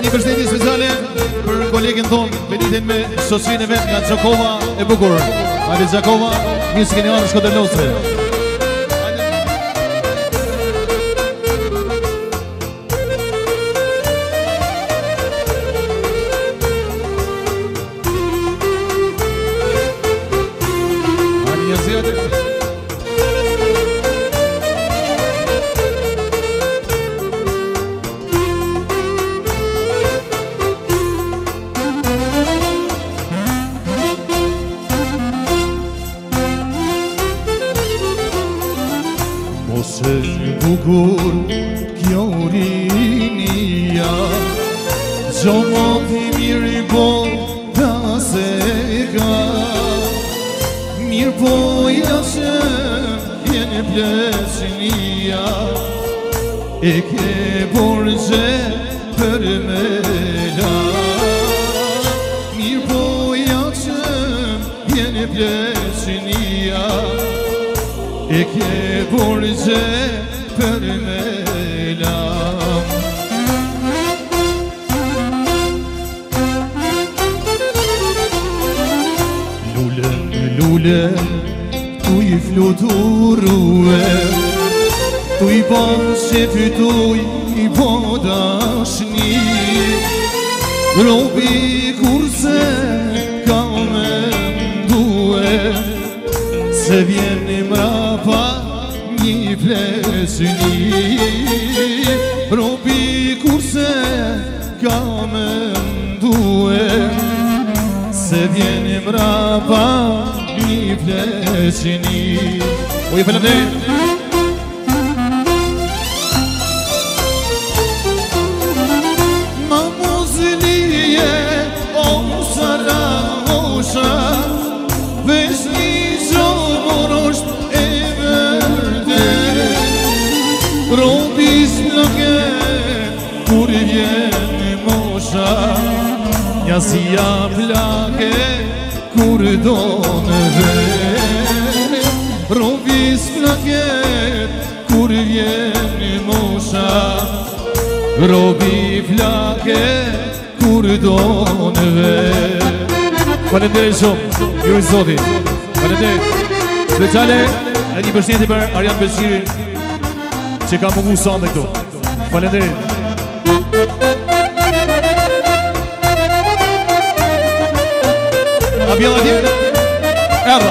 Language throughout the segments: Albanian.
një përshëndetje speciale për kolegin tonë, Benitin me shoqërinë e vet nga Xhakova e bukur. Hajde Xhakova, mirë se keni ardhur në Shkodërlose. Bukur kjo rinia, gjomati mirë po da se ka, mirë po jashëm jene pleqnia, e ke borgje për me la. Mirë po jashëm jene pleqnia, e ke borgje për me lam. Lulen, tu i fluturue, tu i bashkë, tu i bodashni, robi kurse ka me mdue, se vjeni mrapa një pleqni, robi kurse ka me mdue, se vjeni mrapa një pleqni. Uje faleminderit. Mamuzlije o sara osha, vesh një gjomor është e robi s'plake, kur vjen mosha, njasia plake, kur do në vet. Robi s'plake, kur vjen mosha, robi plake, kur do në vet. Faleminderit shumë, ju i Zotit. Faleminderit. Speciale e një përshëndetje për Arjan Beqiri, që ka mungu sante këtu. Faleminderit. A bjella tjetër? Erda.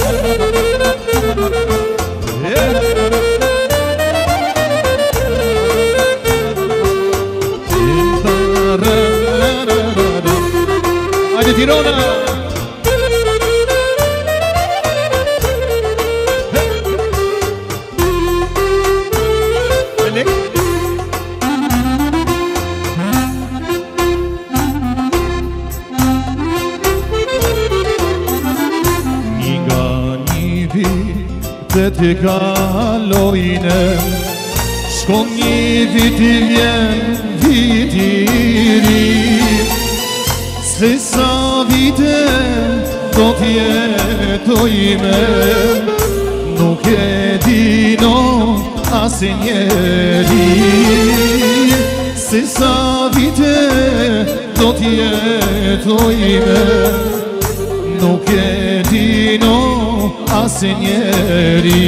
Hajde Tirana. Të kalojnë, shkon një vit i vjen vit i ri, se sa vite do t'jetojme, nuk e dino asë njeri. Se sa vite do t'jetojme, nuk e dino asë njeri.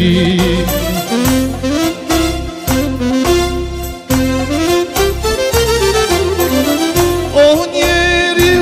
O njeri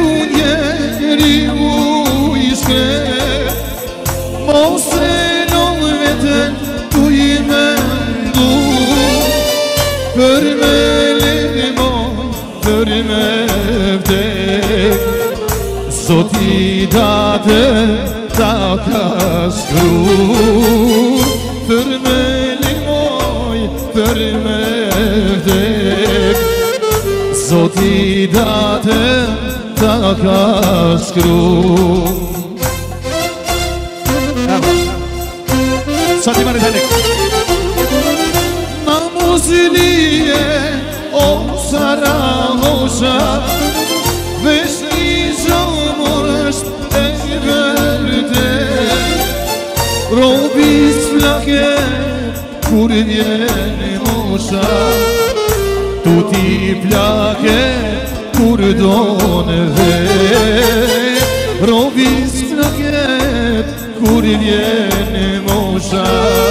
u ishte, mos e non vetën tu i mendu, për me lemon, për me vdek, Zot i date ta ka shkru, për me limoj, për me vdek, Zot i date ta ka shkru. Sa ti marrë të Namuzlije o sara osha, vesh një gjomor është e vërtet. Robi s'plake, kur vjen mosha, tuti plake, kur do në vet, robis plaket kur i vjen mosha.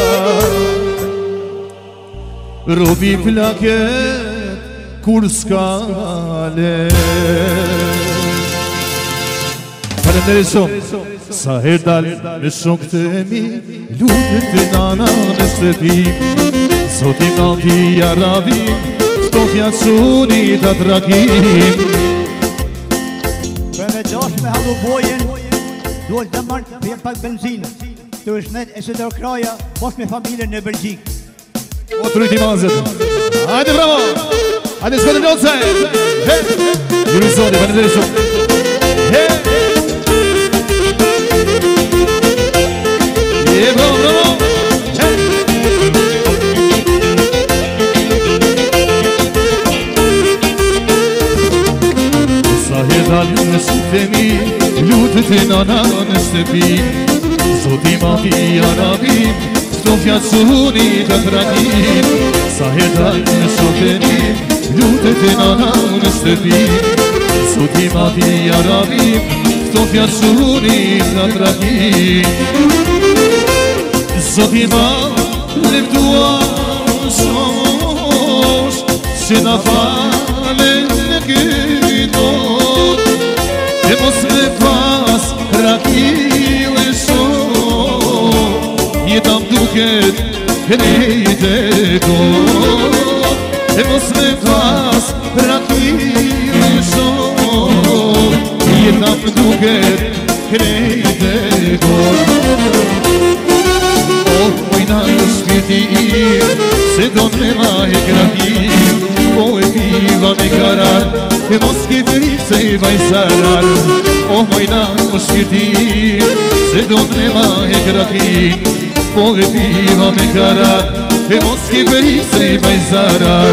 Robi plaket kur s'ka let. Faleminderit shumë. Sa her dal me shokët e mi, lutet të nana në shtëpi. Zoti nati arabi, sto fjaqunit atë rakim. Për me gjash me halu bojen, duhet të marrë për pak benzinë. Të është net e së të kraja, mos me familjen në Belgjik. O të rriti mazët. Hajde bravo. Hajde shkotë në lotëse. Juri Zoti, faleminderit shumë. Bravo, bravo. Sa he dalë në shtëmi, lutet e nana në shtëpi. Zoti mati arabi, sto fjaqunit atë rakim. Sa he dalë në shtëmi, lutet e nana në shtëpi. Zoti mati arabi, sto fjaqunit atë rakim. Zoti ma leftua shosh, që na falen në këto, e mos me pas rakile shosh, jetam duket krejt e kot, e mos me pas rakile shosh, jetam duket krejt e kot. Mojna në shpirti im, se do me ma e kratim. Po e piva me karar, e mos ke frikë se i vaj sarar. O mojna në shpirti im, se do me ma e kratim. Po e piva me karar, e mos ke frikë se i vaj sarar.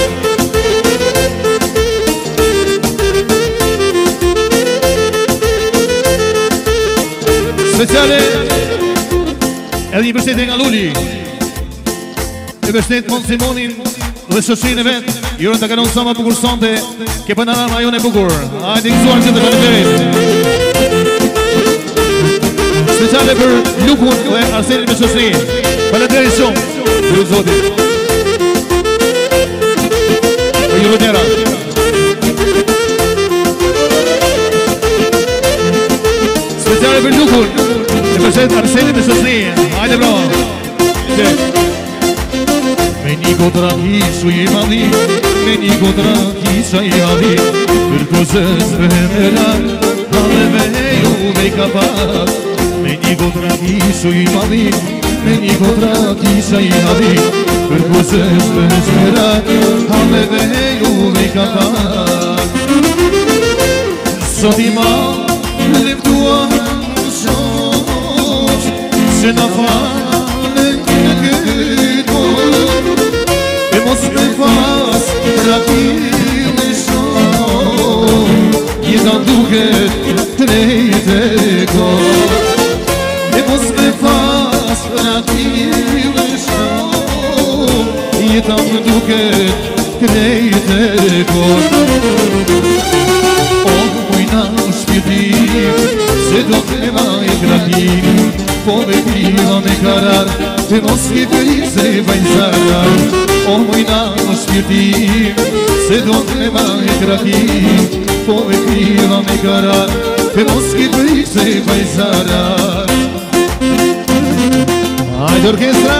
Speciale edhe një bështet e nga Luli. E bështet Mon Simonin dhe shoqin e vetë. Jurën të kanon sa ma bukur sonte, ke për në rama jone bukur. Hajde kësuar që të faleminderit. Speciale për Lukun dhe Arsenit me shoqin. Faleminderit shumë. Jurë Zotit. Për Jurë Njera. Speciale për Lukun. E bështet Arsenit me shoqin. Hajde bro. Me një gotra kishu i madhi, me një gotra kisha i adhi, për kozës me merar, hale me juve i kapat. Me një gotra kishu i madhi, me një gotra kisha i adhi, për kozës me merar, hale me juve i kapat. Sot i ma leftua shosh, që na falen në këto, e mos me pas rakile shosh, jeta duket drejt e kot. E mos me pas rakile shosh, jeta duket drejt e kot. O mojna shpirtim, se do të ma e kratim. Po me piva me karar, e mos ke frikë se i vaj sarar. O mojna në shpirtim, se do të ma e kratim. Po me piva me karar, e mos ke frikë se i vaj sarar. Hajde orkestra!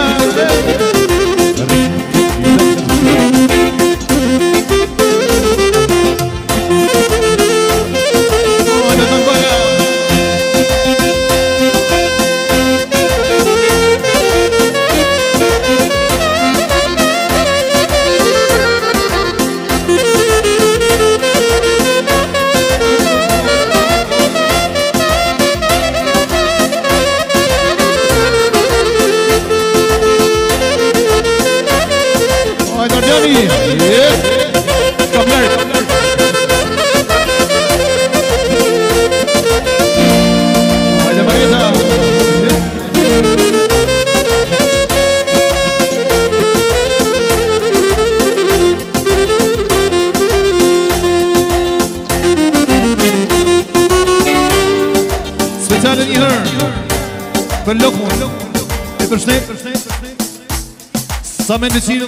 Për lokmon e përshnet Sa me në qinë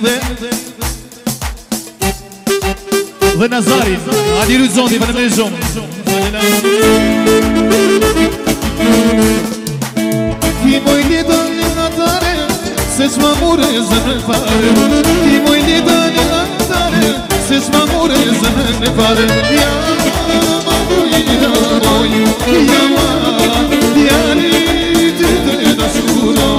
dhe Nazarin Adi Ruzondi për në me shumë Ti moj lita një natare Se s'ma mure zënë pare Ti moj lita një natare Se s'ma mure zënë pare Ja ma mujina moj Ja ma Jani ty të dashuro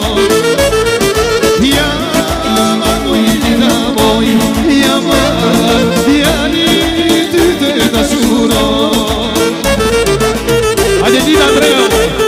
Ja ma mujina moj Ja ma Jani ty të dashuro Hajde Nina Andrea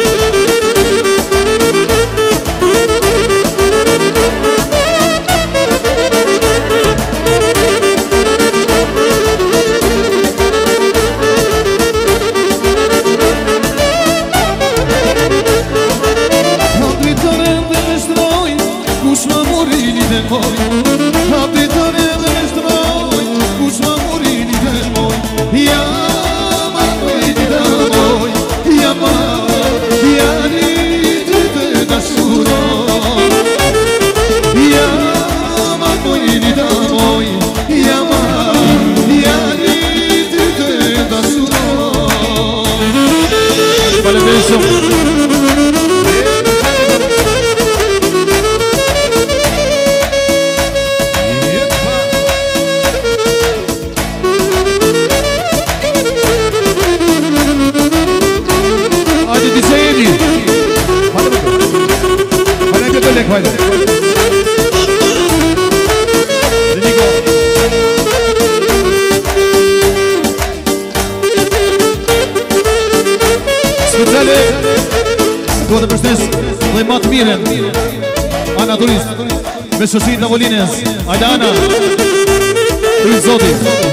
Me shoqin Tavolines, Alana, Rizoti.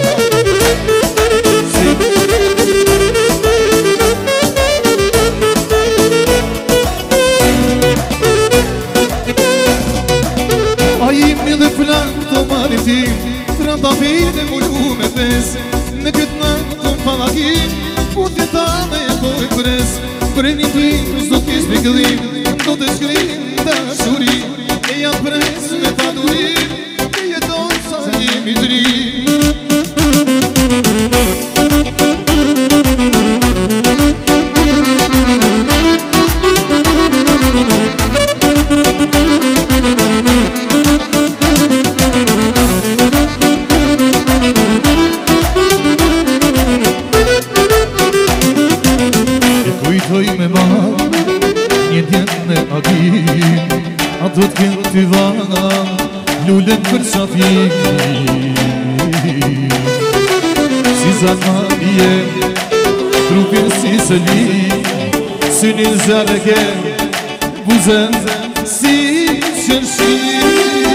Ajim një dhe plan të maritim, trandafin e mullu me pes, në këtë natë të palakin, putin ta me pojë pres, për një tim s'do t'kish me gëllim, do të shkrim dashuri, e janë pres me padurim, e jeton sa jemi drim. Do t'kem t'i vana, lullet për shafin. Si zatë ma bje, trupin si sëllin, synin zërëke, buzen si qërshin.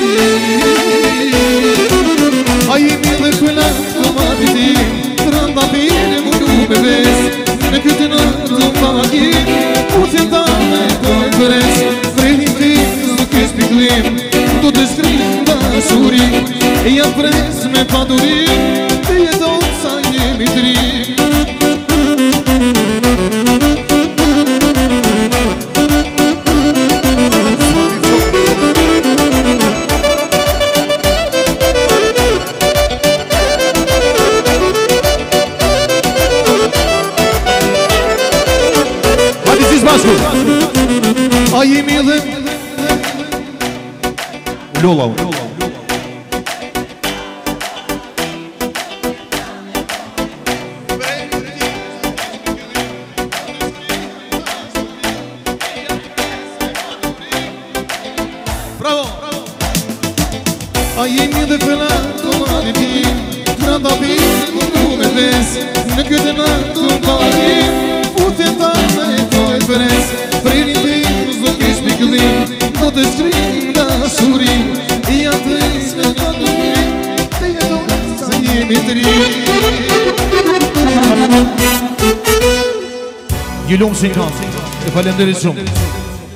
A jemi dhe këllat të maritim, trandafin e mullu me ves, në këtë natë të pagin, putin ta me pojë përes, vrejnim tim, do të shkrim dashuri, e janë pres me padurim, e jeton sa jemi drim. Hadi siz bashku! A jemi dhe Lola. Bravo! A jemi dhe këllat të maritim, trandafin mullu me ves, në këtë natë të pagin, putin ta me pojë përes, prejnin tim s'do t'kish me gëllim, do të shkrim dashuri, i janë pres me padurim, e jeton sa jemi drim. Një lumë shinkan, e falenderit shumë.